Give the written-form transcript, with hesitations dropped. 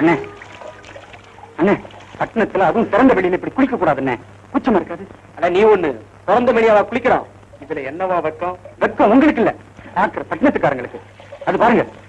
அண்ணே அண்ணே, பட்டணத்துல அதுவும் திறந்த வெளியில இப்படி குளிக்க கூடாதுண்ணே. கூச்சமா இருக்காது? அட நீ ஒண்ணு திறந்த வெளியாவா குளிக்கிறோம்? இதுல என்னவா வெக்கம்? வெக்கம் உங்களுக்கு இல்ல, டாக்டர் பட்டணத்துக்காரங்களுக்கு. அது பாருங்க,